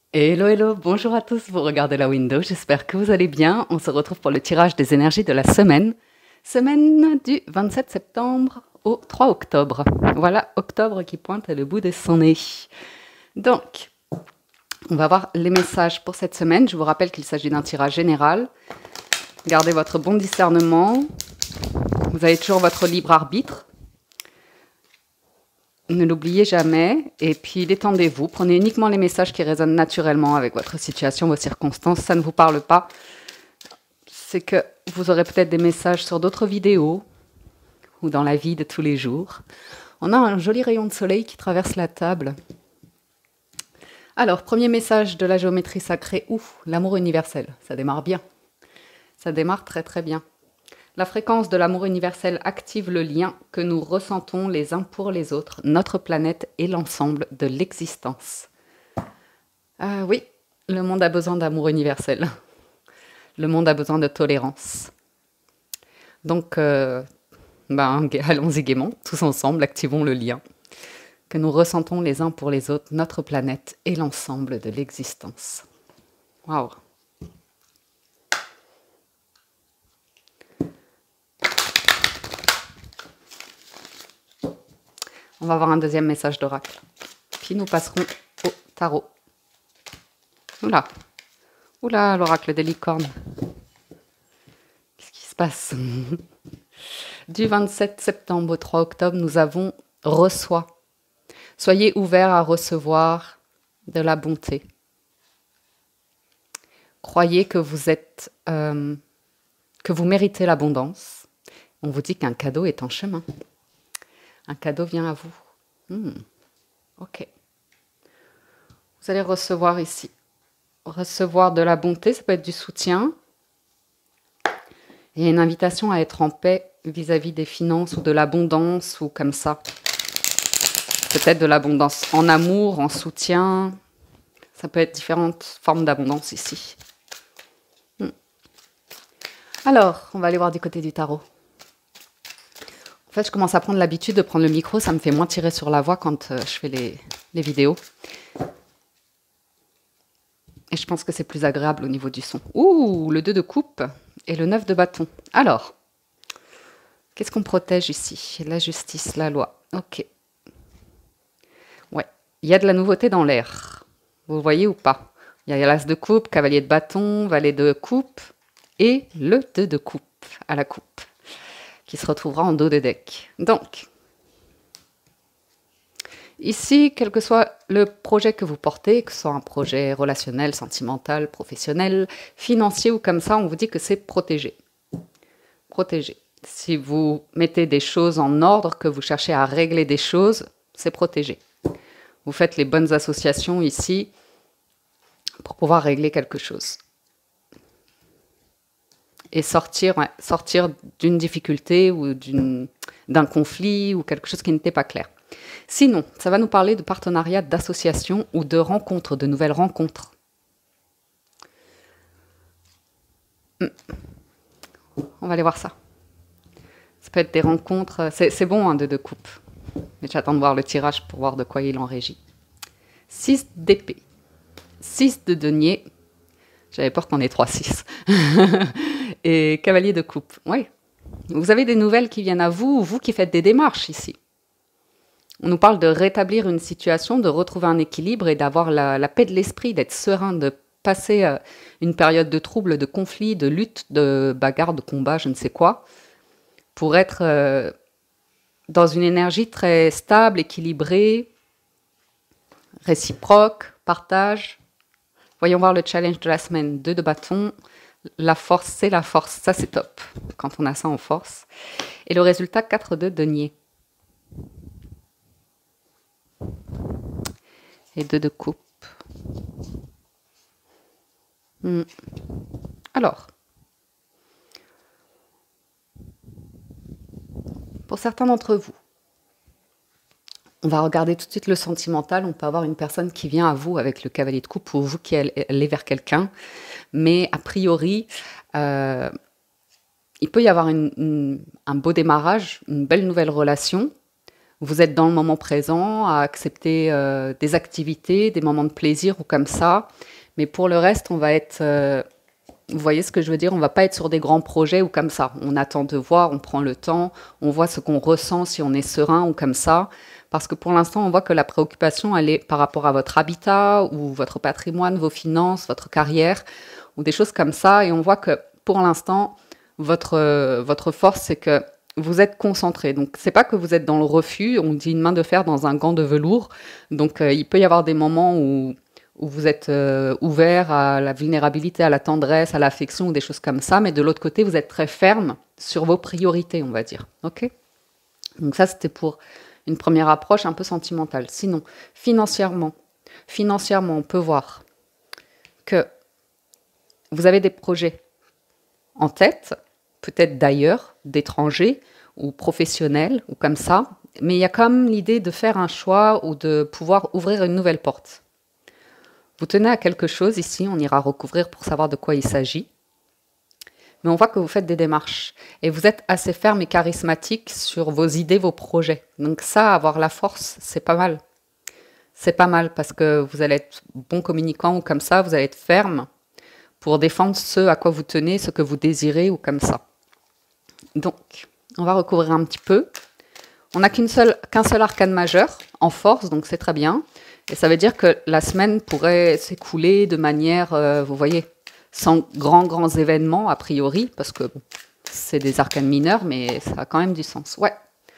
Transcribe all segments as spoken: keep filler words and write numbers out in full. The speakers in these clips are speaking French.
Hello, hello, bonjour à tous, vous regardez la window, j'espère que vous allez bien. On se retrouve pour le tirage des énergies de la semaine. Semaine du vingt-sept septembre au trois octobre. Voilà, octobre qui pointe le bout de son nez. Donc, on va voir les messages pour cette semaine. Je vous rappelle qu'il s'agit d'un tirage général. Gardez votre bon discernement. Vous avez toujours votre libre arbitre. Ne l'oubliez jamais, et puis détendez-vous. Prenez uniquement les messages qui résonnent naturellement avec votre situation, vos circonstances. Ça ne vous parle pas, c'est que vous aurez peut-être des messages sur d'autres vidéos ou dans la vie de tous les jours. On a un joli rayon de soleil qui traverse la table. Alors, premier message de la géométrie sacrée. Ouf, l'amour universel. Ça démarre bien. Ça démarre très très bien. La fréquence de l'amour universel active le lien que nous ressentons les uns pour les autres, notre planète et l'ensemble de l'existence. Ah oui, le monde a besoin d'amour universel. Le monde a besoin de tolérance. Donc, euh, ben, allons-y gaiement, tous ensemble, activons le lien que nous ressentons les uns pour les autres, notre planète et l'ensemble de l'existence. Waouh! On va avoir un deuxième message d'oracle. Puis nous passerons au tarot. Oula, oula, l'oracle des licornes. Qu'est-ce qui se passe? Du vingt-sept septembre au trois octobre, nous avons reçoit. Soyez ouverts à recevoir de la bonté. Croyez que vous êtes, euh, que vous méritez l'abondance. On vous dit qu'un cadeau est en chemin. Un cadeau vient à vous. Hmm. Ok. Vous allez recevoir ici. Recevoir de la bonté, ça peut être du soutien. Il y a une invitation à être en paix vis-à-vis des finances ou de l'abondance ou comme ça. Peut-être de l'abondance en amour, en soutien. Ça peut être différentes formes d'abondance ici. Hmm. Alors, on va aller voir du côté du tarot. En fait, je commence à prendre l'habitude de prendre le micro, ça me fait moins tirer sur la voix quand euh, je fais les, les vidéos. Et je pense que c'est plus agréable au niveau du son. Ouh, le deux de coupe et le neuf de bâton. Alors, qu'est-ce qu'on protège ici? La justice, la loi. Ok. Ouais, il y a de la nouveauté dans l'air. Vous voyez ou pas? Il y a l'as de coupe, cavalier de bâton, valet de coupe et le deux de coupe à la coupe, qui se retrouvera en dos de deck. Donc, ici, quel que soit le projet que vous portez, que ce soit un projet relationnel, sentimental, professionnel, financier ou comme ça, on vous dit que c'est protégé. Protégé. Si vous mettez des choses en ordre, que vous cherchez à régler des choses, c'est protégé. Vous faites les bonnes associations ici pour pouvoir régler quelque chose. Et sortir, ouais, sortir d'une difficulté ou d'un conflit ou quelque chose qui n'était pas clair. Sinon, ça va nous parler de partenariat, d'association ou de rencontres, de nouvelles rencontres. Hmm. On va aller voir ça. Ça peut être des rencontres, c'est bon, un deux de coupe. Mais j'attends de voir le tirage pour voir de quoi il en régit. six d'épée, six de denier, j'avais peur qu'on ait trois six. Et cavalier de coupe, oui. Vous avez des nouvelles qui viennent à vous, ou vous qui faites des démarches ici. On nous parle de rétablir une situation, de retrouver un équilibre et d'avoir la, la paix de l'esprit, d'être serein, de passer euh, une période de trouble, de conflit, de lutte, de bagarre, de combat, je ne sais quoi, pour être euh, dans une énergie très stable, équilibrée, réciproque, partage. Voyons voir le challenge de la semaine. deux de bâton. La force, c'est la force. Ça, c'est top quand on a ça en force. Et le résultat, quatre de denier. Et deux de coupe. Hmm. Alors, pour certains d'entre vous, on va regarder tout de suite le sentimental. On peut avoir une personne qui vient à vous avec le cavalier de coupe ou vous qui allez vers quelqu'un. Mais a priori, euh, il peut y avoir une, une, un beau démarrage, une belle nouvelle relation. Vous êtes dans le moment présent, à accepter euh, des activités, des moments de plaisir ou comme ça. Mais pour le reste, on va être... euh, vous voyez ce que je veux dire? On va pas être sur des grands projets ou comme ça. On attend de voir, on prend le temps, on voit ce qu'on ressent, si on est serein ou comme ça. Parce que pour l'instant, on voit que la préoccupation, elle est par rapport à votre habitat ou votre patrimoine, vos finances, votre carrière ou des choses comme ça. Et on voit que pour l'instant, votre, euh, votre force, c'est que vous êtes concentré. Donc, c'est pas que vous êtes dans le refus. On dit une main de fer dans un gant de velours. Donc, euh, il peut y avoir des moments où où vous êtes euh, ouvert à la vulnérabilité, à la tendresse, à l'affection ou des choses comme ça, mais de l'autre côté, vous êtes très ferme sur vos priorités, on va dire. Ok? Donc ça, c'était pour une première approche un peu sentimentale. Sinon, financièrement, financièrement, on peut voir que vous avez des projets en tête, peut-être d'ailleurs, d'étrangers ou professionnels ou comme ça, mais il y a quand même l'idée de faire un choix ou de pouvoir ouvrir une nouvelle porte. Vous tenez à quelque chose ici, on ira recouvrir pour savoir de quoi il s'agit. Mais on voit que vous faites des démarches. Et vous êtes assez ferme et charismatique sur vos idées, vos projets. Donc ça, avoir la force, c'est pas mal. C'est pas mal parce que vous allez être bon communicant ou comme ça, vous allez être ferme pour défendre ce à quoi vous tenez, ce que vous désirez ou comme ça. Donc, on va recouvrir un petit peu. On n'a qu'une seule, qu'un seul arcane majeur en force, donc c'est très bien. Et ça veut dire que la semaine pourrait s'écouler de manière, euh, vous voyez, sans grands, grands événements, a priori, parce que bon, c'est des arcanes mineurs, mais ça a quand même du sens. Ouais.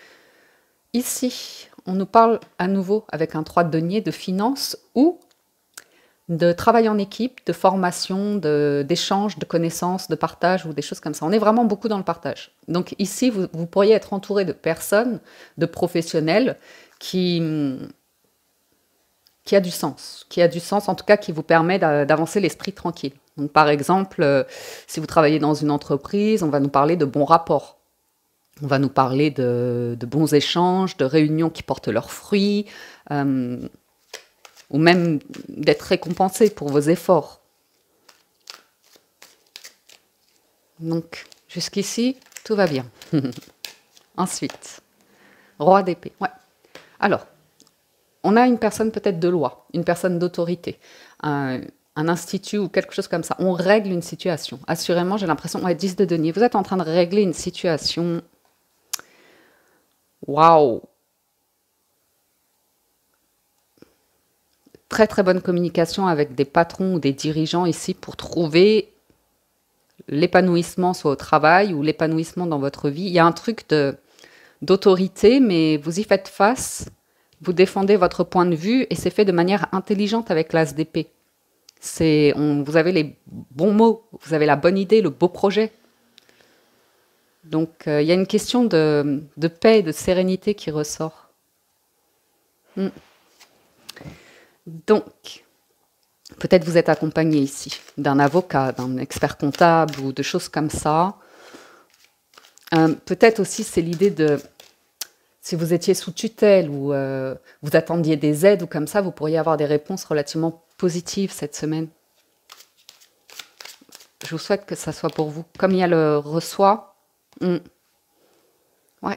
Ici, on nous parle à nouveau, avec un trois de denier, de finances ou de travail en équipe, de formation, de, d'échange, de connaissances, de partage ou des choses comme ça. On est vraiment beaucoup dans le partage. Donc ici, vous, vous pourriez être entouré de personnes, de professionnels qui... qui a du sens, qui a du sens, en tout cas qui vous permet d'avancer l'esprit tranquille. Donc, par exemple, euh, si vous travaillez dans une entreprise, on va nous parler de bons rapports, on va nous parler de, de bons échanges, de réunions qui portent leurs fruits, euh, ou même d'être récompensé pour vos efforts. Donc, jusqu'ici, tout va bien. Ensuite, roi d'épée. Ouais. Alors, on a une personne peut-être de loi, une personne d'autorité, un, un institut ou quelque chose comme ça. On règle une situation. Assurément, j'ai l'impression, ouais, dix de denier, vous êtes en train de régler une situation. Waouh! Très très bonne communication avec des patrons ou des dirigeants ici pour trouver l'épanouissement soit au travail ou l'épanouissement dans votre vie. Il y a un truc de, d'autorité, mais vous y faites face. Vous défendez votre point de vue et c'est fait de manière intelligente avec l'as d'épée. C'est, on, vous avez les bons mots, vous avez la bonne idée, le beau projet. Donc, euh, il y a une question de, de paix et de sérénité qui ressort. Hmm. Donc, peut-être vous êtes accompagné ici d'un avocat, d'un expert comptable ou de choses comme ça. Euh, peut-être aussi c'est l'idée de... Si vous étiez sous tutelle ou euh, vous attendiez des aides ou comme ça, vous pourriez avoir des réponses relativement positives cette semaine. Je vous souhaite que ça soit pour vous. Comme il y a le reçoit, hmm. ouais.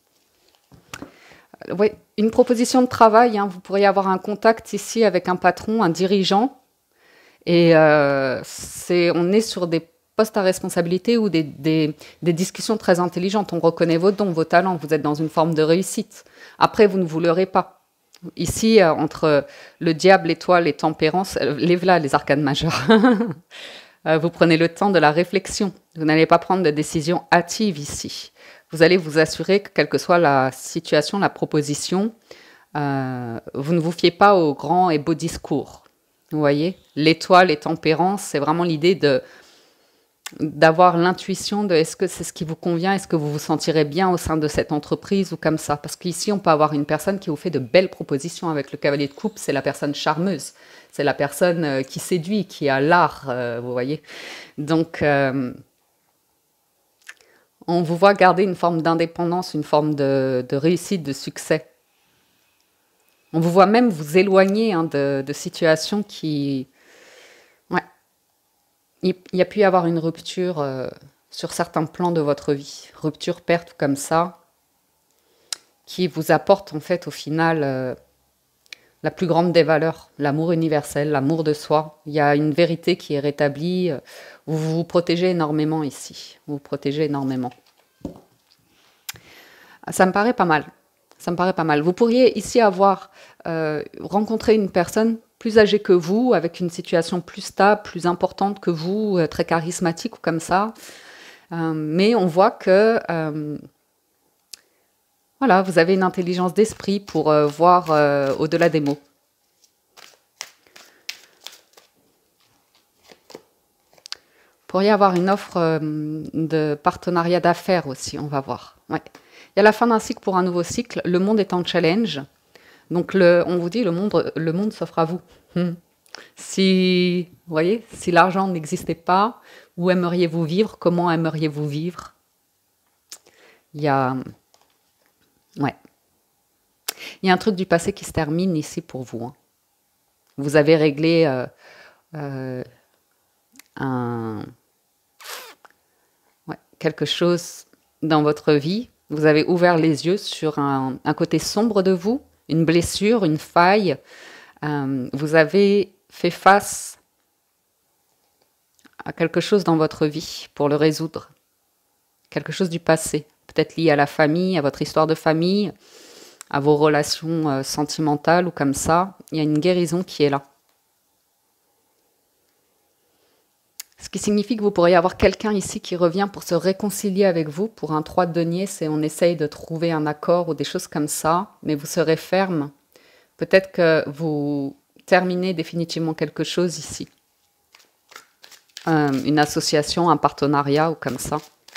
Ouais, une proposition de travail, hein, vous pourriez avoir un contact ici avec un patron, un dirigeant, et euh, c'est, on est sur des postes à responsabilité ou des, des, des discussions très intelligentes. On reconnaît vos dons, vos talents, vous êtes dans une forme de réussite. Après, vous ne vous leurrez pas. Ici, euh, entre le diable, l'étoile et tempérance, euh, les voilà, les arcanes majeures. euh, vous prenez le temps de la réflexion. Vous n'allez pas prendre de décision hâtive ici. Vous allez vous assurer que, quelle que soit la situation, la proposition, euh, vous ne vous fiez pas aux grands et beaux discours. Vous voyez, l'étoile et tempérance, c'est vraiment l'idée de d'avoir l'intuition de est-ce que c'est ce qui vous convient, est-ce que vous vous sentirez bien au sein de cette entreprise ou comme ça. Parce qu'ici, on peut avoir une personne qui vous fait de belles propositions. Avec le cavalier de coupe, c'est la personne charmeuse. C'est la personne euh, qui séduit, qui a l'art, euh, vous voyez. Donc, euh, on vous voit garder une forme d'indépendance, une forme de, de réussite, de succès. On vous voit même vous éloigner hein, de, de situations qui... Ouais. Il y a pu y avoir une rupture euh, sur certains plans de votre vie. Rupture, perte, comme ça, qui vous apporte en fait au final euh, la plus grande des valeurs, l'amour universel, l'amour de soi. Il y a une vérité qui est rétablie. Vous vous protégez énormément ici. Vous vous protégez énormément. Ça me paraît pas mal. Ça me paraît pas mal. Vous pourriez ici avoir euh, rencontré une personne plus âgée que vous, avec une situation plus stable, plus importante que vous, euh, très charismatique ou comme ça. Euh, mais on voit que euh, voilà, vous avez une intelligence d'esprit pour euh, voir euh, au-delà des mots. Vous pourriez avoir une offre euh, de partenariat d'affaires aussi, on va voir. Ouais. Il y a la fin d'un cycle pour un nouveau cycle. Le monde est en challenge. Donc, le, on vous dit, le monde, le monde s'offre à vous. Hmm. Si, vous voyez, si l'argent n'existait pas, où aimeriez-vous vivre? Comment aimeriez-vous vivre? Il y a... Ouais. Il y a un truc du passé qui se termine ici pour vous. Hein. Vous avez réglé euh, euh, un... ouais, quelque chose dans votre vie. Vous avez ouvert les yeux sur un, un côté sombre de vous, une blessure, une faille. Euh, vous avez fait face à quelque chose dans votre vie pour le résoudre. Quelque chose du passé, peut-être lié à la famille, à votre histoire de famille, à vos relations euh, sentimentales ou comme ça. Il y a une guérison qui est là. Ce qui signifie que vous pourriez avoir quelqu'un ici qui revient pour se réconcilier avec vous. Pour un trois de denier, c'est on essaye de trouver un accord ou des choses comme ça, mais vous serez ferme. Peut-être que vous terminez définitivement quelque chose ici. Euh, une association, un partenariat ou comme ça.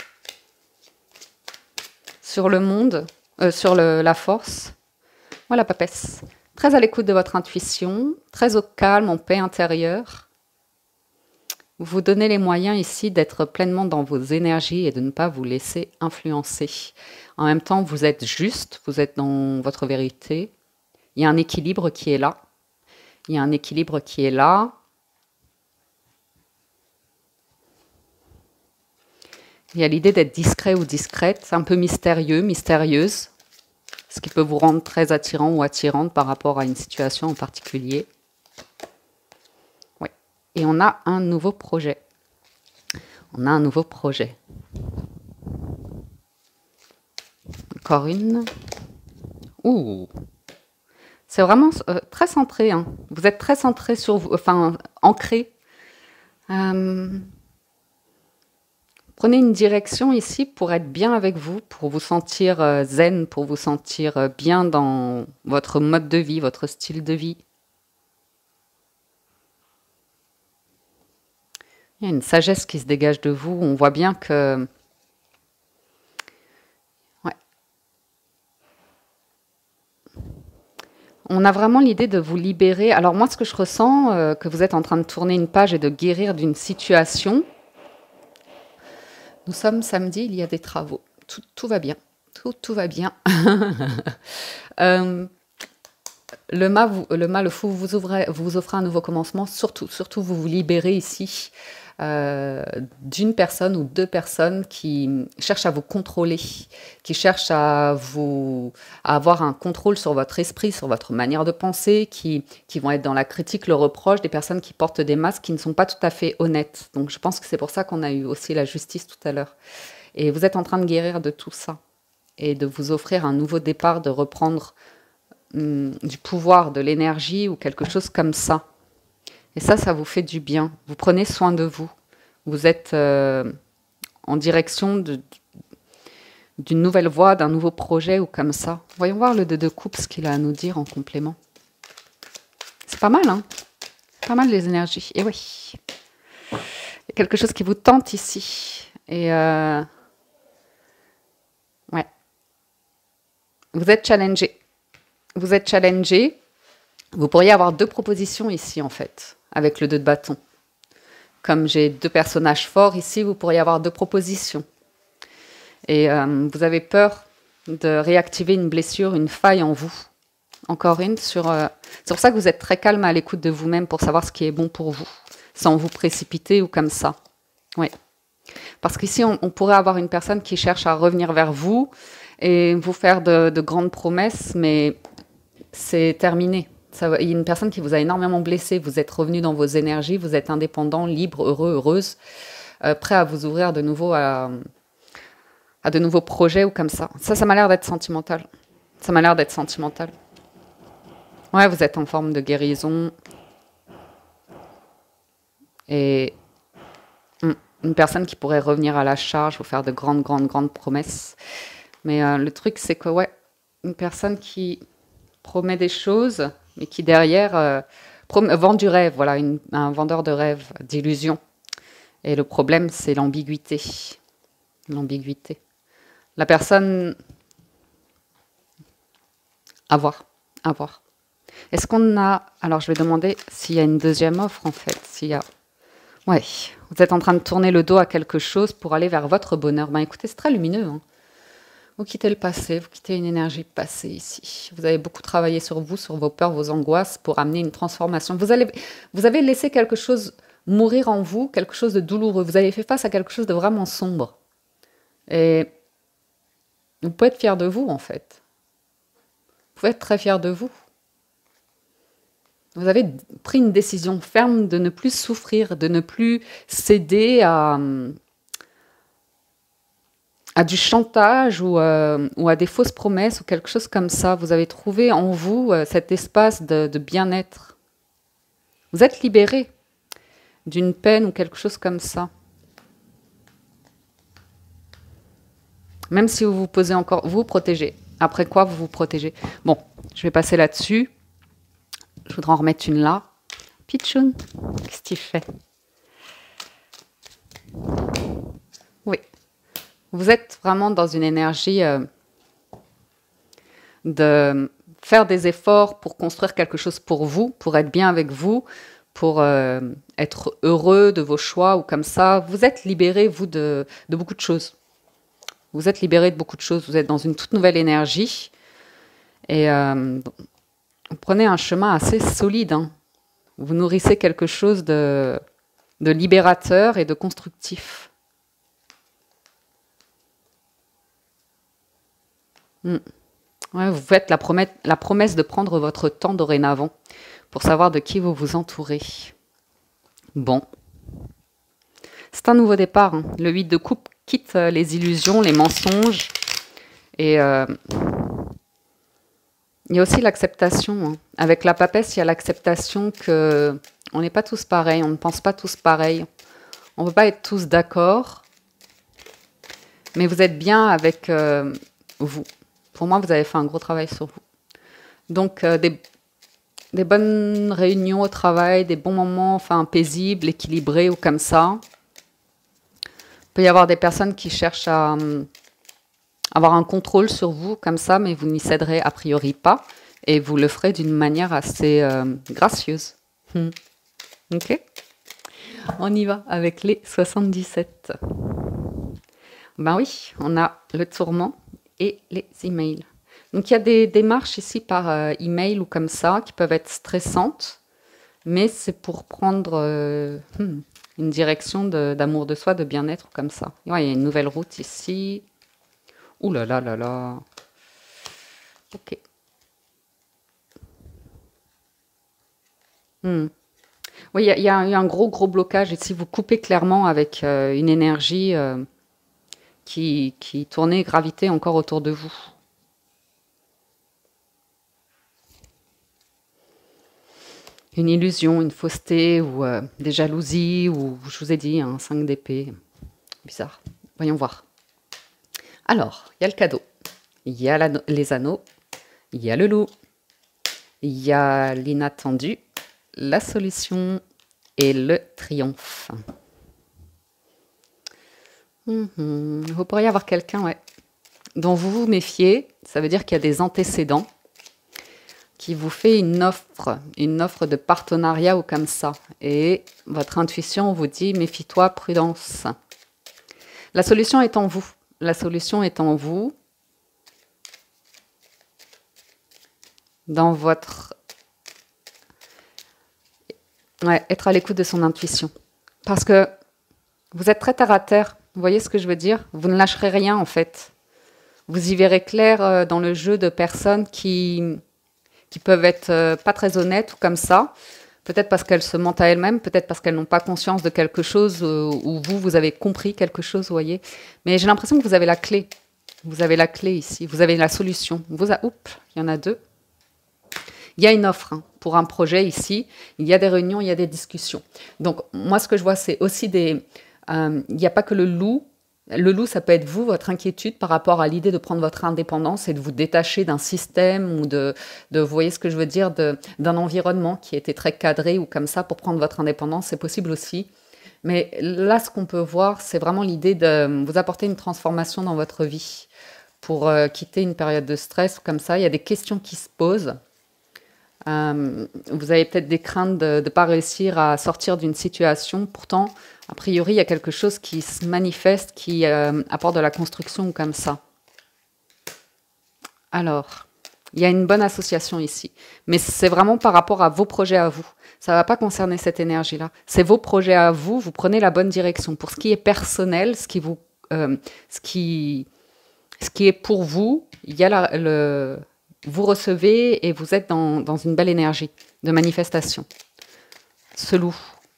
Sur le monde, euh, sur le, la force, voilà papesse. Très à l'écoute de votre intuition, très au calme, en paix intérieure. Vous vous donnez les moyens ici d'être pleinement dans vos énergies et de ne pas vous laisser influencer. En même temps, vous êtes juste, vous êtes dans votre vérité. Il y a un équilibre qui est là. Il y a un équilibre qui est là. Il y a l'idée d'être discret ou discrète, un peu mystérieux, mystérieuse, ce qui peut vous rendre très attirant ou attirante par rapport à une situation en particulier. Oui. Et on a un nouveau projet. On a un nouveau projet. Encore une. Ouh. C'est vraiment euh, très centré. Hein. Vous êtes très centré sur vous, enfin, ancré. Euh, prenez une direction ici pour être bien avec vous, pour vous sentir euh, zen, pour vous sentir euh, bien dans votre mode de vie, votre style de vie. Il y a une sagesse qui se dégage de vous. On voit bien que... Ouais. On a vraiment l'idée de vous libérer. Alors moi, ce que je ressens, euh, que vous êtes en train de tourner une page et de guérir d'une situation. Nous sommes samedi, il y a des travaux. Tout, tout va bien. Tout, tout va bien. euh, le mât, vous, le mât, le fou vous, ouvrez, vous offrez un nouveau commencement. Surtout, surtout vous vous libérez ici euh, d'une personne ou deux personnes qui cherchent à vous contrôler, qui cherchent à, vous, à avoir un contrôle sur votre esprit, sur votre manière de penser, qui, qui vont être dans la critique, le reproche, des personnes qui portent des masques qui ne sont pas tout à fait honnêtes. Donc je pense que c'est pour ça qu'on a eu aussi la justice tout à l'heure. Et vous êtes en train de guérir de tout ça et de vous offrir un nouveau départ, de reprendre hum, du pouvoir, de l'énergie ou quelque chose comme ça. Et ça, ça vous fait du bien. Vous prenez soin de vous. Vous êtes euh, en direction de, d'une nouvelle voie, d'un nouveau projet ou comme ça. Voyons voir le deux de coupe, ce qu'il a à nous dire en complément. C'est pas mal, hein? C'est pas mal les énergies. Et oui. Il y a quelque chose qui vous tente ici. Et euh, ouais. Vous êtes challengé. Vous êtes challengé. Vous pourriez avoir deux propositions ici, en fait, avec le deux de bâton. Comme j'ai deux personnages forts ici, vous pourriez avoir deux propositions. Et euh, vous avez peur de réactiver une blessure, une faille en vous. Encore une. sur. Euh, c'est pour ça que vous êtes très calme à l'écoute de vous-même pour savoir ce qui est bon pour vous, sans vous précipiter ou comme ça. Oui. Parce qu'ici, on, on pourrait avoir une personne qui cherche à revenir vers vous et vous faire de, de grandes promesses, mais c'est terminé. Ça, il y a une personne qui vous a énormément blessé, vous êtes revenu dans vos énergies, vous êtes indépendant, libre, heureux, heureuse, euh, prêt à vous ouvrir de nouveau à, à de nouveaux projets ou comme ça. Ça, ça m'a l'air d'être sentimental. Ça m'a l'air d'être sentimental. Ouais, vous êtes en forme de guérison. Et hum, une personne qui pourrait revenir à la charge, vous faire de grandes, grandes, grandes promesses. Mais euh, le truc, c'est que, ouais, une personne qui promet des choses, mais qui derrière euh, prom- vend du rêve, voilà, une- un vendeur de rêves, d'illusions. Et le problème, c'est l'ambiguïté. L'ambiguïté. La personne... À voir, à voir. Est-ce qu'on a... Alors, je vais demander s'il y a une deuxième offre, en fait. S'il y a... Ouais, vous êtes en train de tourner le dos à quelque chose pour aller vers votre bonheur. Ben écoutez, c'est très lumineux, hein. Vous quittez le passé, vous quittez une énergie passée ici. Vous avez beaucoup travaillé sur vous, sur vos peurs, vos angoisses pour amener une transformation. Vous, allez, vous avez laissé quelque chose mourir en vous, quelque chose de douloureux. Vous avez fait face à quelque chose de vraiment sombre. Et vous pouvez être fier de vous, en fait. Vous pouvez être très fier de vous. Vous avez pris une décision ferme de ne plus souffrir, de ne plus céder à... à du chantage ou, euh, ou à des fausses promesses ou quelque chose comme ça. Vous avez trouvé en vous euh, cet espace de, de bien-être. Vous êtes libéré d'une peine ou quelque chose comme ça. Même si vous vous posez encore, vous vous protégez. Après quoi, vous vous protégez. Bon, je vais passer là-dessus. Je voudrais en remettre une là. Pichoun, qu'est-ce que tu fais? Oui. Vous êtes vraiment dans une énergie euh, de faire des efforts pour construire quelque chose pour vous, pour être bien avec vous, pour euh, être heureux de vos choix ou comme ça. Vous êtes libéré, vous, de, de beaucoup de choses. Vous êtes libéré de beaucoup de choses. Vous êtes dans une toute nouvelle énergie. Et euh, vous prenez un chemin assez solide, hein. Vous nourrissez quelque chose de, de libérateur et de constructif. Mm. Ouais, vous faites la promesse, la promesse de prendre votre temps dorénavant pour savoir de qui vous vous entourez. Bon. C'est un nouveau départ, hein. Le huit de coupe quitte les illusions, les mensonges. Et euh, il y a aussi l'acceptation, hein. Avec la papesse, il y a l'acceptation que on n'est pas tous pareils, on ne pense pas tous pareil. On ne peut pas être tous d'accord. Mais vous êtes bien avec euh, vous. Pour moi, vous avez fait un gros travail sur vous. Donc, euh, des, des bonnes réunions au travail, des bons moments, enfin, paisibles, équilibrés ou comme ça. Il peut y avoir des personnes qui cherchent à euh, avoir un contrôle sur vous, comme ça, mais vous n'y céderez a priori pas. Et vous le ferez d'une manière assez euh, gracieuse. Hmm. Ok? On y va avec les soixante-dix-sept. Ben oui, on a le tourment et les emails. Donc il y a des démarches ici par euh, email ou comme ça qui peuvent être stressantes, mais c'est pour prendre euh, hmm, une direction d'amour de, de soi, de bien-être comme ça. Ouais, il y a une nouvelle route ici. Ouh là là là là. Ok. Hmm. Oui, il y, a, il y a eu un gros gros blocage ici. Vous coupez clairement avec euh, une énergie euh, qui, qui tournait, gravitait encore autour de vous. Une illusion, une fausseté, ou euh, des jalousies, ou je vous ai dit, un cinq d'épée. Bizarre. Voyons voir. Alors, il y a le cadeau, il y a la, les anneaux, il y a le loup, il y a l'inattendu, la solution et le triomphe. Mmh. Vous pourriez avoir quelqu'un, ouais, dont vous vous méfiez. Ça veut dire qu'il y a des antécédents qui vous fait une offre, une offre de partenariat ou comme ça. Et votre intuition vous dit, méfie-toi, prudence. La solution est en vous. La solution est en vous. Dans votre... Ouais, être à l'écoute de son intuition. Parce que vous êtes très terre à terre. Vous voyez ce que je veux dire? Vous ne lâcherez rien, en fait. Vous y verrez clair euh, dans le jeu de personnes qui, qui peuvent être euh, pas très honnêtes ou comme ça. Peut-être parce qu'elles se mentent à elles-mêmes, peut-être parce qu'elles n'ont pas conscience de quelque chose euh, ou vous, vous avez compris quelque chose, vous voyez. Mais j'ai l'impression que vous avez la clé. Vous avez la clé ici. Vous avez la solution. Vous a... Oups, il y en a deux. Il y a une offre hein, pour un projet ici. Il y a des réunions, il y a des discussions. Donc, moi, ce que je vois, c'est aussi des... Euh, il n'y a pas que le loup. Le loup, ça peut être vous, votre inquiétude par rapport à l'idée de prendre votre indépendance et de vous détacher d'un système ou de, de, vous voyez ce que je veux dire, d'un environnement qui était très cadré ou comme ça pour prendre votre indépendance. C'est possible aussi. Mais là, ce qu'on peut voir, c'est vraiment l'idée de vous apporter une transformation dans votre vie pour euh, quitter une période de stress ou comme ça. Il y a des questions qui se posent. Euh, vous avez peut-être des craintes de ne pas réussir à sortir d'une situation. Pourtant, a priori, il y a quelque chose qui se manifeste, qui euh, apporte de la construction ou comme ça. Alors, il y a une bonne association ici. Mais c'est vraiment par rapport à vos projets à vous. Ça ne va pas concerner cette énergie-là. C'est vos projets à vous. Vous prenez la bonne direction. Pour ce qui est personnel, ce qui, vous, euh, ce qui, ce qui est pour vous, il y a la, le... vous recevez et vous êtes dans, dans une belle énergie de manifestation. Ce loup.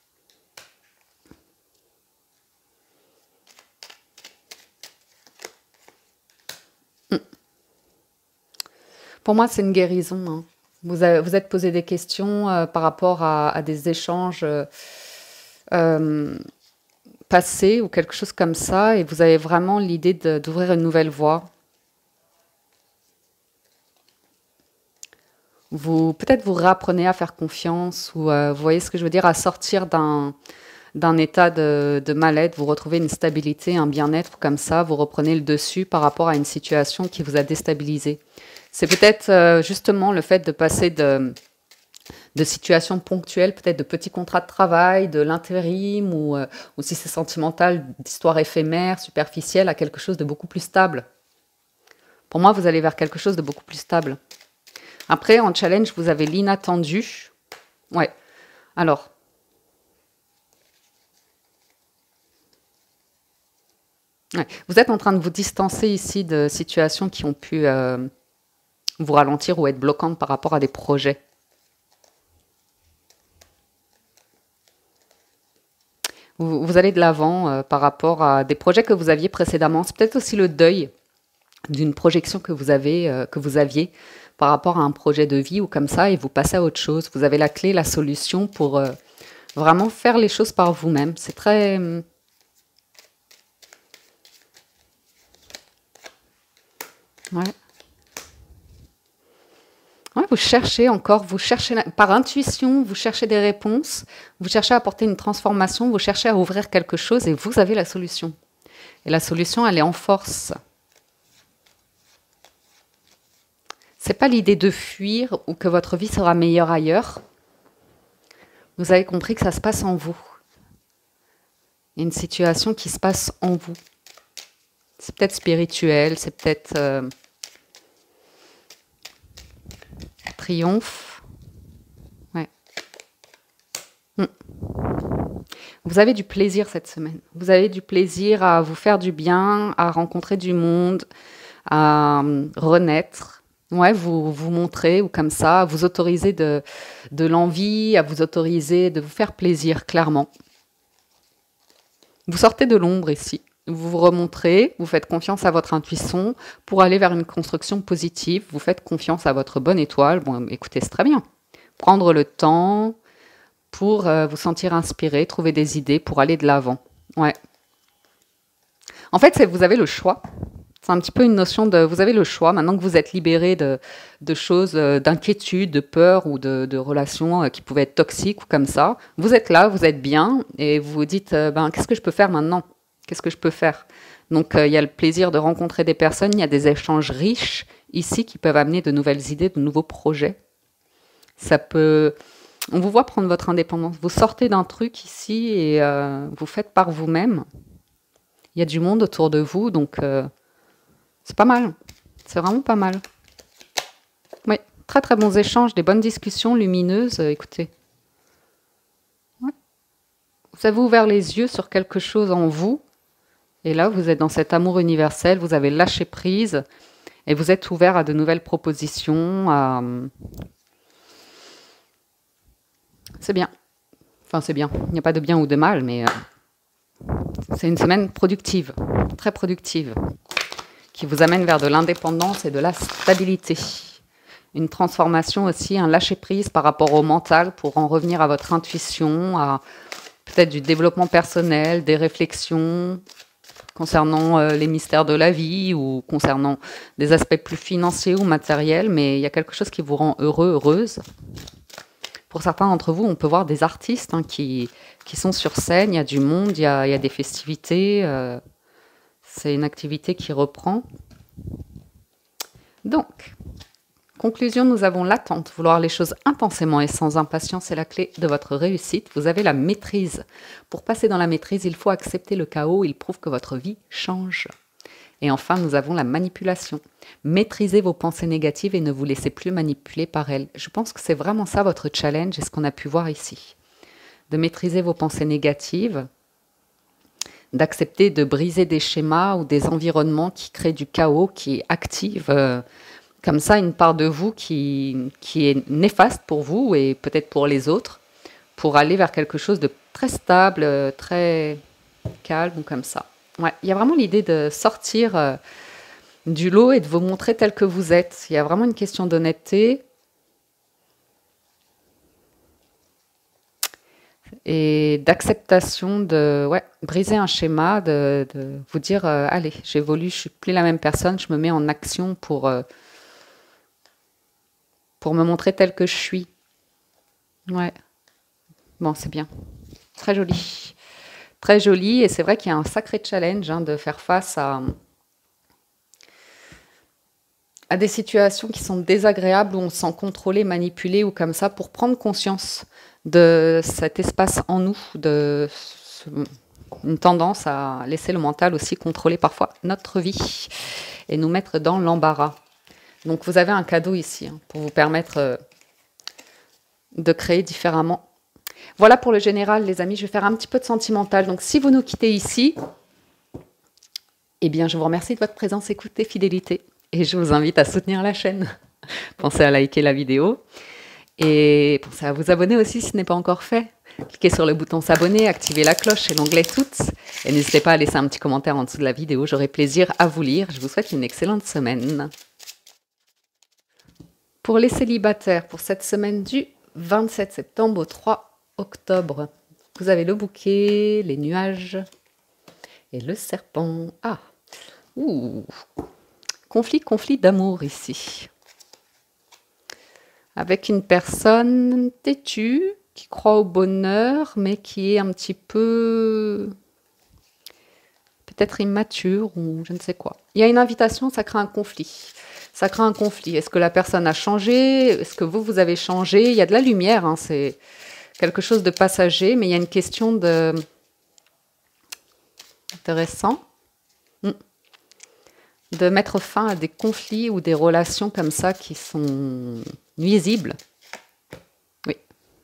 Pour moi, c'est une guérison. Hein. Vous, avez, vous êtes posé des questions euh, par rapport à, à des échanges euh, euh, passés ou quelque chose comme ça, et vous avez vraiment l'idée d'ouvrir une nouvelle voie. Vous peut-être vous réapprenez à faire confiance, ou euh, vous voyez ce que je veux dire, à sortir d'un d'un état de, de mal-être, vous retrouvez une stabilité, un bien-être comme ça, vous reprenez le dessus par rapport à une situation qui vous a déstabilisé. C'est peut-être euh, justement le fait de passer de, de situations ponctuelles, peut-être de petits contrats de travail, de l'intérim, ou, euh, ou si c'est sentimental, d'histoires éphémères, superficielles, à quelque chose de beaucoup plus stable. Pour moi, vous allez vers quelque chose de beaucoup plus stable. Après, en challenge, vous avez l'inattendu. Ouais. Alors. Ouais. Vous êtes en train de vous distancer ici de situations qui ont pu euh, vous ralentir ou être bloquantes par rapport à des projets. Vous, vous allez de l'avant euh, par rapport à des projets que vous aviez précédemment. C'est peut-être aussi le deuil d'une projection que vous avez, euh, que vous aviez par rapport à un projet de vie ou comme ça, et vous passez à autre chose. Vous avez la clé, la solution pour euh, vraiment faire les choses par vous-même. C'est très... Euh, ouais. Ouais, vous cherchez encore, vous cherchez par intuition, vous cherchez des réponses, vous cherchez à apporter une transformation, vous cherchez à ouvrir quelque chose et vous avez la solution. Et la solution, elle est en force. C'est pas l'idée de fuir ou que votre vie sera meilleure ailleurs. Vous avez compris que ça se passe en vous. Il y a une situation qui se passe en vous. C'est peut-être spirituel, c'est peut-être euh, triomphe. Ouais. Hmm. Vous avez du plaisir cette semaine. Vous avez du plaisir à vous faire du bien, à rencontrer du monde, à euh, renaître. Ouais, vous vous montrez ou comme ça, à vous autoriser de, de l'envie, à vous autoriser de vous faire plaisir, clairement. Vous sortez de l'ombre ici. Vous vous remontrez, vous faites confiance à votre intuition pour aller vers une construction positive. Vous faites confiance à votre bonne étoile. Bon, écoutez, c'est très bien. Prendre le temps pour euh, vous sentir inspiré, trouver des idées pour aller de l'avant. Ouais. En fait, c'est, vous avez le choix. C'est un petit peu une notion de... Vous avez le choix, maintenant que vous êtes libéré de, de choses, euh, d'inquiétude, de peur ou de, de relations euh, qui pouvaient être toxiques ou comme ça. Vous êtes là, vous êtes bien et vous vous dites, euh, ben, qu'est-ce que je peux faire maintenant ? Qu'est-ce que je peux faire ? Donc, il euh, y a le plaisir de rencontrer des personnes, il y a des échanges riches ici qui peuvent amener de nouvelles idées, de nouveaux projets. Ça peut... On vous voit prendre votre indépendance. Vous sortez d'un truc ici et euh, vous faites par vous-même. Il y a du monde autour de vous, donc... Euh, c'est pas mal, c'est vraiment pas mal. Oui, très très bons échanges, des bonnes discussions lumineuses, euh, écoutez. Ouais. Vous avez ouvert les yeux sur quelque chose en vous Et là, vous êtes dans cet amour universel, vous avez lâché prise et vous êtes ouvert à de nouvelles propositions. À... C'est bien. Enfin, c'est bien. Il n'y a pas de bien ou de mal, mais euh, c'est une semaine productive, très productive, qui vous amène vers de l'indépendance et de la stabilité. Une transformation aussi, un lâcher-prise par rapport au mental pour en revenir à votre intuition, à peut-être du développement personnel, des réflexions concernant euh, les mystères de la vie ou concernant des aspects plus financiers ou matériels, mais il y a quelque chose qui vous rend heureux, heureuse. Pour certains d'entre vous, on peut voir des artistes hein, qui, qui sont sur scène, il y a du monde, il y a, il y a des festivités, euh, c'est une activité qui reprend. Donc, conclusion, nous avons l'attente. Vouloir les choses intensément et sans impatience est la clé de votre réussite. Vous avez la maîtrise. Pour passer dans la maîtrise, il faut accepter le chaos. Il prouve que votre vie change. Et enfin, nous avons la manipulation. Maîtrisez vos pensées négatives et ne vous laissez plus manipuler par elles. Je pense que c'est vraiment ça votre challenge et ce qu'on a pu voir ici. De maîtriser vos pensées négatives, d'accepter de briser des schémas ou des environnements qui créent du chaos, qui activent... Euh, comme ça, une part de vous qui, qui est néfaste pour vous et peut-être pour les autres, pour aller vers quelque chose de très stable, très calme, comme ça. Ouais, il y a vraiment l'idée de sortir euh, du lot et de vous montrer tel que vous êtes. Il y a vraiment une question d'honnêteté et d'acceptation de ouais, briser un schéma, de, de vous dire euh, allez, j'évolue, je suis plus la même personne, je me mets en action pour... Euh, pour me montrer telle que je suis. Ouais. Bon, c'est bien. Très joli. Très joli. Et c'est vrai qu'il y a un sacré challenge hein, de faire face à, à des situations qui sont désagréables, où on se sent contrôlé, manipulé ou comme ça, pour prendre conscience de cet espace en nous, de ce, une tendance à laisser le mental aussi contrôler parfois notre vie et nous mettre dans l'embarras. Donc vous avez un cadeau ici hein, pour vous permettre euh, de créer différemment. Voilà pour le général, les amis. Je vais faire un petit peu de sentimental. Donc si vous nous quittez ici, eh bien je vous remercie de votre présence, écoute et fidélité. Et je vous invite à soutenir la chaîne. Pensez à liker la vidéo. Et pensez à vous abonner aussi si ce n'est pas encore fait. Cliquez sur le bouton s'abonner, activez la cloche et l'onglet toutes. Et n'hésitez pas à laisser un petit commentaire en dessous de la vidéo. J'aurai plaisir à vous lire. Je vous souhaite une excellente semaine. Pour les célibataires, pour cette semaine du vingt-sept septembre au trois octobre, vous avez le bouquet, les nuages et le serpent. Ah, ouh, conflit, conflit d'amour ici. Avec une personne têtue, qui croit au bonheur, mais qui est un petit peu... peut-être immature ou je ne sais quoi. Il y a une invitation, ça crée un conflit. Ça crée un conflit. Est-ce que la personne a changé? Est-ce que vous, vous avez changé? Il y a de la lumière, hein, c'est quelque chose de passager, mais il y a une question de... intéressant. De mettre fin à des conflits ou des relations comme ça qui sont nuisibles. Oui.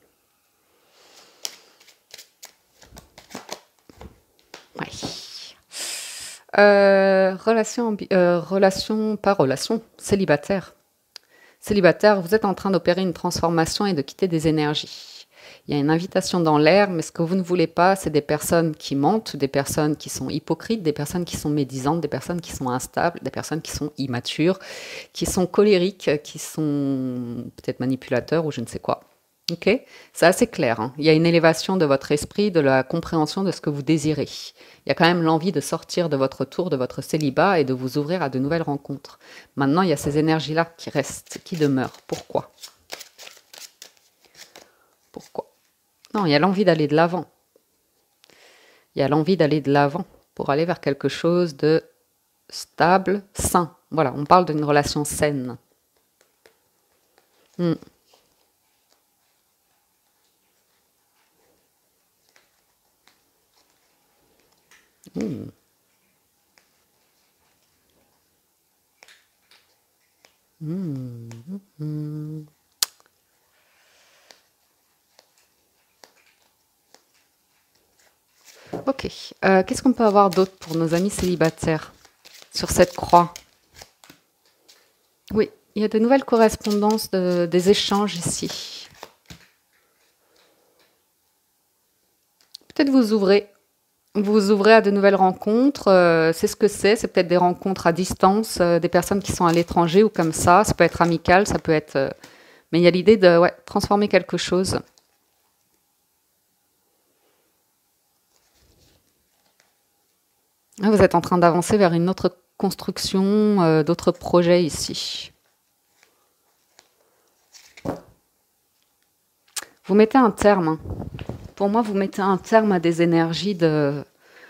Oui. Euh, relation, euh, relation, pas relation, célibataire. Célibataire, vous êtes en train d'opérer une transformation et de quitter des énergies. Il y a une invitation dans l'air, mais ce que vous ne voulez pas, c'est des personnes qui mentent, des personnes qui sont hypocrites, des personnes qui sont médisantes, des personnes qui sont instables, des personnes qui sont immatures, qui sont colériques, qui sont peut-être manipulateurs ou je ne sais quoi. Ok, c'est assez clair. Hein. Il y a une élévation de votre esprit, de la compréhension de ce que vous désirez. Il y a quand même l'envie de sortir de votre tour, de votre célibat et de vous ouvrir à de nouvelles rencontres. Maintenant, il y a ces énergies-là qui restent, qui demeurent. Pourquoi? Pourquoi? Non, il y a l'envie d'aller de l'avant. Il y a l'envie d'aller de l'avant pour aller vers quelque chose de stable, sain. Voilà, on parle d'une relation saine. Hmm. Mmh. Mmh. Mmh. Ok. Euh, Qu'est-ce qu'on peut avoir d'autre pour nos amis célibataires sur cette croix? Oui, il y a de nouvelles correspondances, de- des échanges ici. Peut-être vous ouvrez. Vous vous ouvrez à de nouvelles rencontres. Euh, c'est ce que c'est. C'est peut-être des rencontres à distance, euh, des personnes qui sont à l'étranger ou comme ça. Ça peut être amical, ça peut être... euh, mais il y a l'idée de ouais, transformer quelque chose. Ah, vous êtes en train d'avancer vers une autre construction, euh, d'autres projets ici. Vous mettez un terme. Hein. Pour moi, vous mettez un terme à des énergies de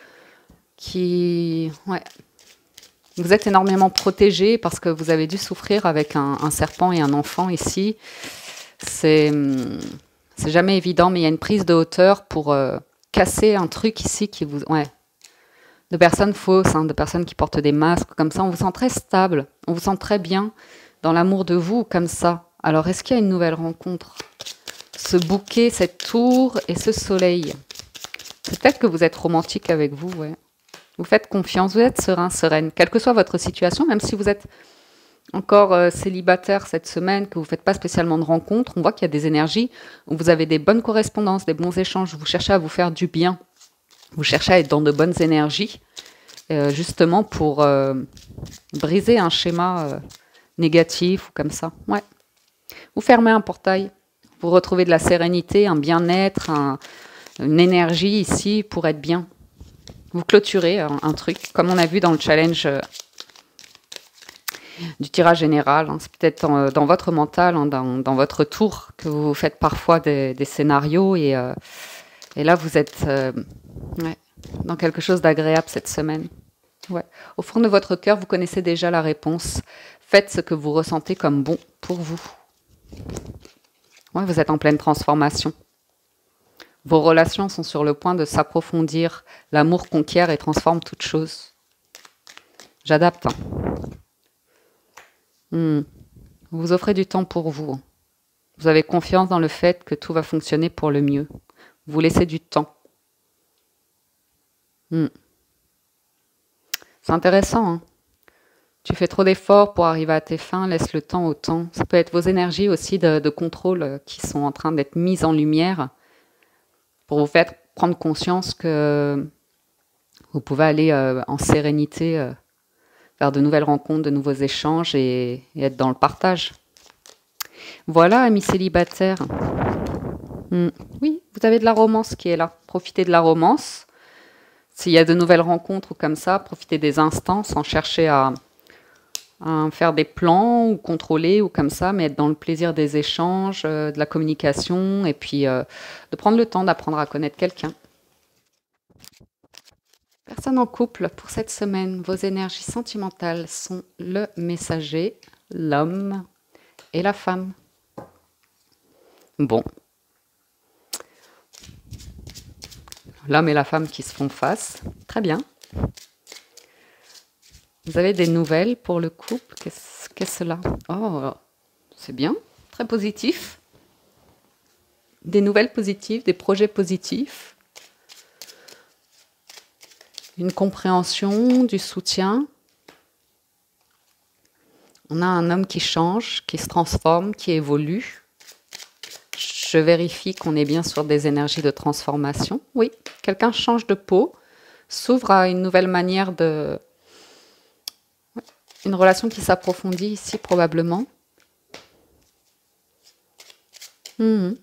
qui, ouais, vous êtes énormément protégé parce que vous avez dû souffrir avec un, un serpent et un enfant ici. C'est hum, c'est jamais évident, mais il y a une prise de hauteur pour euh, casser un truc ici qui vous, ouais, de personnes fausses, hein, de personnes qui portent des masques comme ça. On vous sent très stable, on vous sent très bien dans l'amour de vous comme ça. Alors, est-ce qu'il y a une nouvelle rencontre? Ce bouquet, cette tour et ce soleil. C'est peut-être que vous êtes romantique avec vous, ouais. Vous faites confiance, vous êtes serein, sereine, quelle que soit votre situation, même si vous êtes encore euh, célibataire cette semaine, que vous ne faites pas spécialement de rencontres, on voit qu'il y a des énergies où vous avez des bonnes correspondances, des bons échanges, vous cherchez à vous faire du bien, vous cherchez à être dans de bonnes énergies, euh, justement pour euh, briser un schéma euh, négatif ou comme ça. Ouais. Vous fermez un portail, vous retrouvez de la sérénité, un bien-être, un, une énergie ici pour être bien. Vous clôturez un, un truc, comme on a vu dans le challenge euh, du tirage général. Hein. C'est peut-être dans, dans votre mental, hein, dans, dans votre tour, que vous faites parfois des, des scénarios. Et, euh, et là, vous êtes euh, ouais, dans quelque chose d'agréable cette semaine. Ouais. Au fond de votre cœur, vous connaissez déjà la réponse. Faites ce que vous ressentez comme bon pour vous. Ouais, vous êtes en pleine transformation. Vos relations sont sur le point de s'approfondir. L'amour conquiert et transforme toute chose. J'adapte. Hein. Hmm. Vous vous offrez du temps pour vous. Vous avez confiance dans le fait que tout va fonctionner pour le mieux. Vous laissez du temps. Hmm. C'est intéressant. Hein. Tu fais trop d'efforts pour arriver à tes fins, laisse le temps au temps. Ça peut être vos énergies aussi de, de contrôle qui sont en train d'être mises en lumière pour vous faire prendre conscience que vous pouvez aller euh, en sérénité euh, vers de nouvelles rencontres, de nouveaux échanges et, et être dans le partage. Voilà, amis célibataires. Hmm. Oui, vous avez de la romance qui est là. Profitez de la romance. S'il y a de nouvelles rencontres ou comme ça, profitez des instants sans chercher à, à faire des plans ou contrôler ou comme ça, mais être dans le plaisir des échanges, euh, de la communication et puis euh, de prendre le temps d'apprendre à connaître quelqu'un. Personne en couple pour cette semaine. Vos énergies sentimentales sont le messager, l'homme et la femme. Bon. L'homme et la femme qui se font face. Très bien. Vous avez des nouvelles pour le couple? Qu'est-ce qu'est-ce cela? Oh, c'est bien. Très positif. Des nouvelles positives, des projets positifs. Une compréhension, du soutien. On a un homme qui change, qui se transforme, qui évolue. Je vérifie qu'on est bien sur des énergies de transformation. Oui, quelqu'un change de peau, s'ouvre à une nouvelle manière de... Une relation qui s'approfondit ici probablement. Mmh.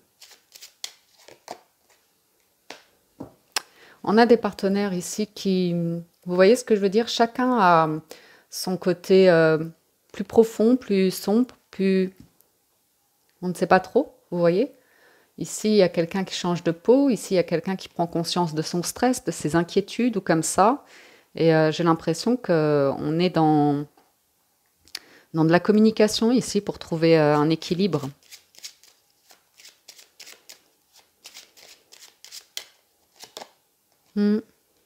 On a des partenaires ici qui... Vous voyez ce que je veux dire? Chacun a son côté euh, plus profond, plus sombre, plus... On ne sait pas trop, vous voyez? Ici, il y a quelqu'un qui change de peau. Ici, il y a quelqu'un qui prend conscience de son stress, de ses inquiétudes ou comme ça. Et euh, j'ai l'impression qu'on est dans, dans de la communication ici pour trouver euh, un équilibre. Hmm.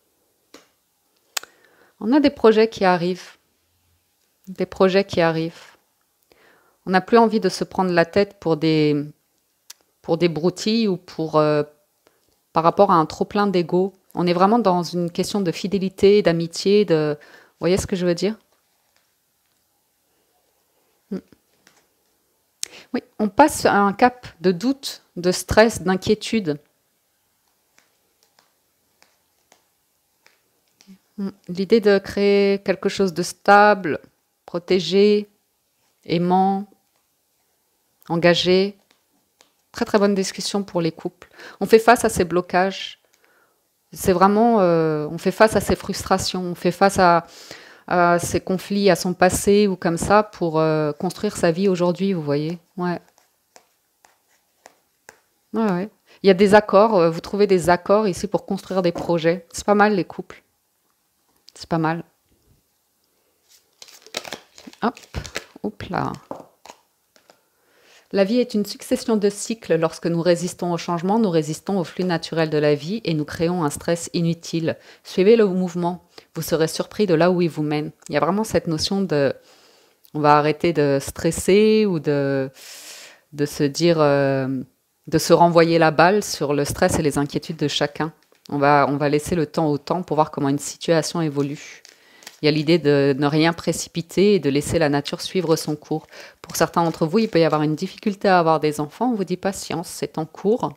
On a des projets qui arrivent. Des projets qui arrivent. On n'a plus envie de se prendre la tête pour des... pour des broutilles ou pour, euh, par rapport à un trop-plein d'ego. On est vraiment dans une question de fidélité, d'amitié, de... Vous voyez ce que je veux dire? Mm. Oui, on passe à un cap de doute, de stress, d'inquiétude. Mm. L'idée de créer quelque chose de stable, protégé, aimant, engagé. Très très bonne discussion pour les couples. On fait face à ces blocages. C'est vraiment, euh, on fait face à ces frustrations, on fait face à, à ces conflits, à son passé ou comme ça pour euh, construire sa vie aujourd'hui, vous voyez. Ouais. Ouais, ouais. Il y a des accords, euh, vous trouvez des accords ici pour construire des projets. C'est pas mal les couples. C'est pas mal. Hop, hop là. La vie est une succession de cycles. Lorsque nous résistons au changement, nous résistons au flux naturel de la vie et nous créons un stress inutile. Suivez le mouvement. Vous serez surpris de là où il vous mène. Il y a vraiment cette notion de... On va arrêter de stresser ou de, de se dire... euh, de se renvoyer la balle sur le stress et les inquiétudes de chacun. On va, on va laisser le temps au temps pour voir comment une situation évolue. Il y a l'idée de ne rien précipiter et de laisser la nature suivre son cours. Pour certains d'entre vous, il peut y avoir une difficulté à avoir des enfants. On vous dit patience, c'est en cours.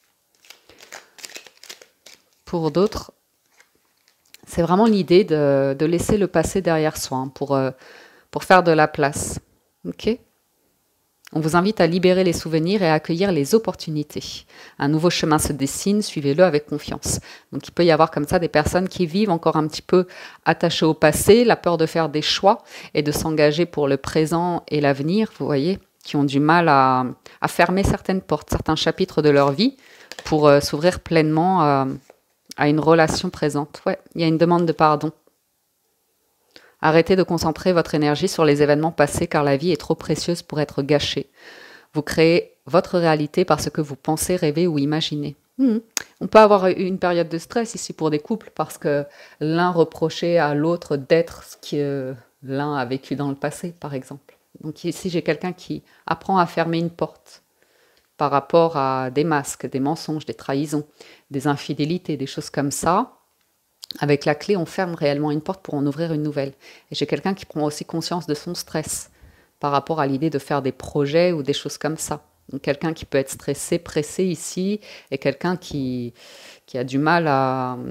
Pour d'autres, c'est vraiment l'idée de, de laisser le passé derrière soi hein, pour, euh, pour faire de la place. Ok ? On vous invite à libérer les souvenirs et à accueillir les opportunités. Un nouveau chemin se dessine, suivez-le avec confiance. Donc il peut y avoir comme ça des personnes qui vivent encore un petit peu attachées au passé, la peur de faire des choix et de s'engager pour le présent et l'avenir, vous voyez, qui ont du mal à, à fermer certaines portes, certains chapitres de leur vie pour euh, s'ouvrir pleinement à, à une relation présente. Ouais, il y a une demande de pardon. Arrêtez de concentrer votre énergie sur les événements passés car la vie est trop précieuse pour être gâchée. Vous créez votre réalité par ce que vous pensez, rêvez ou imaginez. Mmh. On peut avoir une période de stress ici pour des couples parce que l'un reprochait à l'autre d'être ce que l'un a vécu dans le passé, par exemple. Donc ici, j'ai quelqu'un qui apprend à fermer une porte par rapport à des masques, des mensonges, des trahisons, des infidélités, des choses comme ça. Avec la clé, on ferme réellement une porte pour en ouvrir une nouvelle. Et j'ai quelqu'un qui prend aussi conscience de son stress par rapport à l'idée de faire des projets ou des choses comme ça. Donc quelqu'un qui peut être stressé, pressé ici, et quelqu'un qui, qui a du mal à,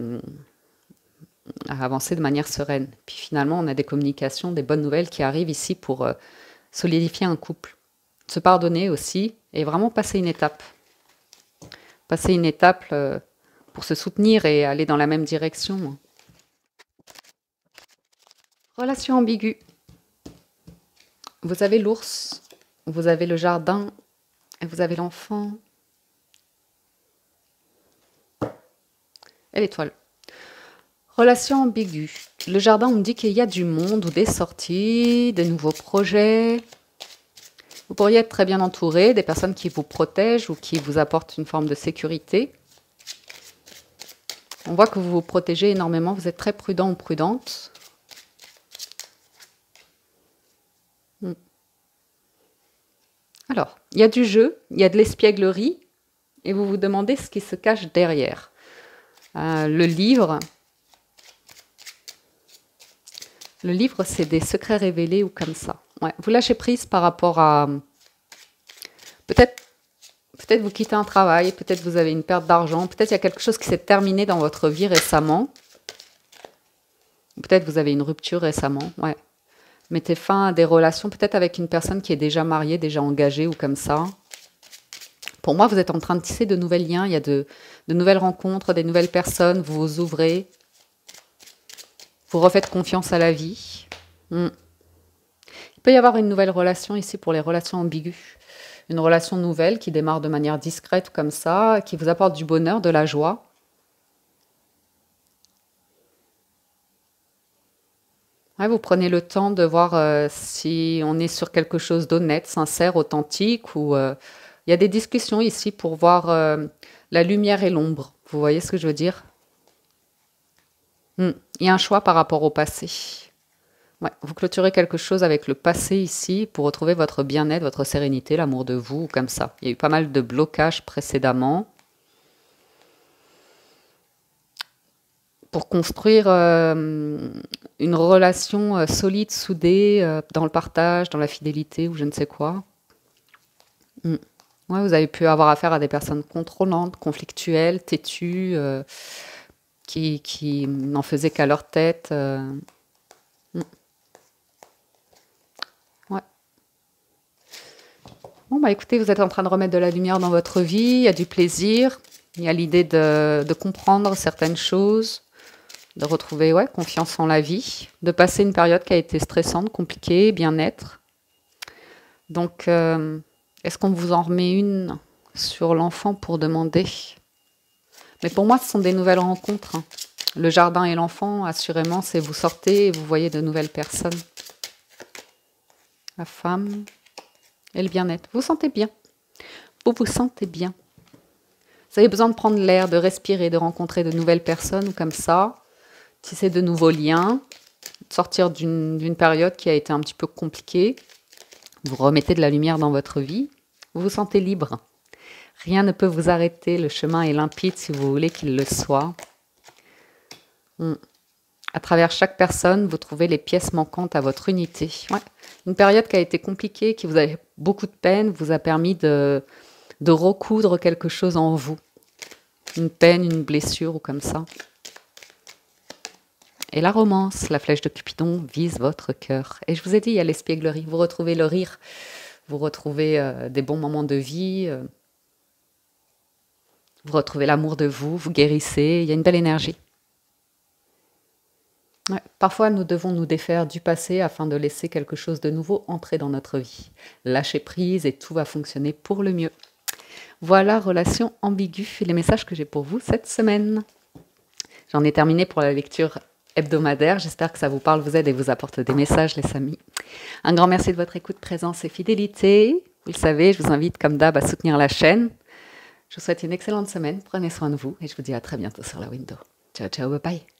à avancer de manière sereine. Puis finalement, on a des communications, des bonnes nouvelles qui arrivent ici pour euh, solidifier un couple. Se pardonner aussi, et vraiment passer une étape. Passer une étape... Euh, pour se soutenir et aller dans la même direction. Relation ambiguë. Vous avez l'ours, vous avez le jardin, et vous avez l'enfant. Et l'étoile. Relation ambiguë. Le jardin, on me dit qu'il y a du monde ou des sorties, des nouveaux projets. Vous pourriez être très bien entouré, des personnes qui vous protègent ou qui vous apportent une forme de sécurité. On voit que vous vous protégez énormément, vous êtes très prudent ou prudente. Hmm. Alors, il y a du jeu, il y a de l'espièglerie, et vous vous demandez ce qui se cache derrière. Euh, le livre, le livre, c'est des secrets révélés ou comme ça. Ouais, vous lâchez prise par rapport à... Peut-être Peut-être vous quittez un travail, peut-être vous avez une perte d'argent, peut-être il y a quelque chose qui s'est terminé dans votre vie récemment. Peut-être vous avez une rupture récemment, ouais. Mettez fin à des relations, peut-être avec une personne qui est déjà mariée, déjà engagée ou comme ça. Pour moi, vous êtes en train de tisser de nouveaux liens, il y a de, de nouvelles rencontres, des nouvelles personnes, vous vous ouvrez, vous refaites confiance à la vie. Hmm. Il peut y avoir une nouvelle relation ici pour les relations ambiguës. Une relation nouvelle qui démarre de manière discrète comme ça, qui vous apporte du bonheur, de la joie. Ouais, vous prenez le temps de voir euh, si on est sur quelque chose d'honnête, sincère, authentique, ou euh, il y a des discussions ici pour voir euh, la lumière et l'ombre. Vous voyez ce que je veux dire? Hmm. Il y a un choix par rapport au passé. Ouais, vous clôturez quelque chose avec le passé ici pour retrouver votre bien-être, votre sérénité, l'amour de vous, comme ça. Il y a eu pas mal de blocages précédemment. pour construire euh, une relation euh, solide, soudée, euh, dans le partage, dans la fidélité ou je ne sais quoi. Mm. Ouais, vous avez pu avoir affaire à des personnes contrôlantes, conflictuelles, têtues, euh, qui, qui n'en faisaient qu'à leur tête. euh. Mm. Ouais. Bon, bah écoutez, vous êtes en train de remettre de la lumière dans votre vie, il y a du plaisir, il y a l'idée de, de comprendre certaines choses, de retrouver ouais, confiance en la vie, de passer une période qui a été stressante, compliquée, bien-être. Donc, euh, est-ce qu'on vous en remet une sur l'enfant pour demander? Mais pour moi, ce sont des nouvelles rencontres, hein. Le jardin et l'enfant, assurément, c'est vous sortez et vous voyez de nouvelles personnes. La femme et le bien-être. Vous vous sentez bien. Vous vous sentez bien. Vous avez besoin de prendre l'air, de respirer, de rencontrer de nouvelles personnes comme ça, tisser de nouveaux liens, sortir d'une d'une période qui a été un petit peu compliquée. Vous remettez de la lumière dans votre vie. Vous vous sentez libre. Rien ne peut vous arrêter. Le chemin est limpide si vous voulez qu'il le soit. Hmm. À travers chaque personne, vous trouvez les pièces manquantes à votre unité. Ouais. Une période qui a été compliquée, qui vous a beaucoup de peine, vous a permis de, de recoudre quelque chose en vous. Une peine, une blessure ou comme ça. Et la romance, la flèche de Cupidon, vise votre cœur. Et je vous ai dit, il y a l'espièglerie. Vous retrouvez le rire, vous retrouvez euh, des bons moments de vie, euh, vous retrouvez l'amour de vous, vous guérissez, il y a une belle énergie. Ouais. Parfois, nous devons nous défaire du passé afin de laisser quelque chose de nouveau entrer dans notre vie. Lâcher prise et tout va fonctionner pour le mieux. Voilà, relation ambiguë, les messages que j'ai pour vous cette semaine. J'en ai terminé pour la lecture hebdomadaire. J'espère que ça vous parle, vous aide et vous apporte des messages, les amis. Un grand merci de votre écoute, présence et fidélité. Vous le savez, je vous invite comme d'hab à soutenir la chaîne. Je vous souhaite une excellente semaine. Prenez soin de vous et je vous dis à très bientôt sur la window. Ciao, ciao, bye bye.